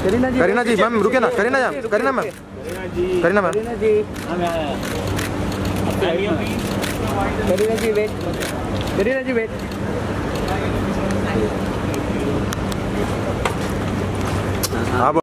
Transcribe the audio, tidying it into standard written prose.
करीना जी ma'am रुके ना, Kareena ma'am, Kareena ma'am, Kareena ma'am, Kareena ji wait, Kareena ji wait. हाँ।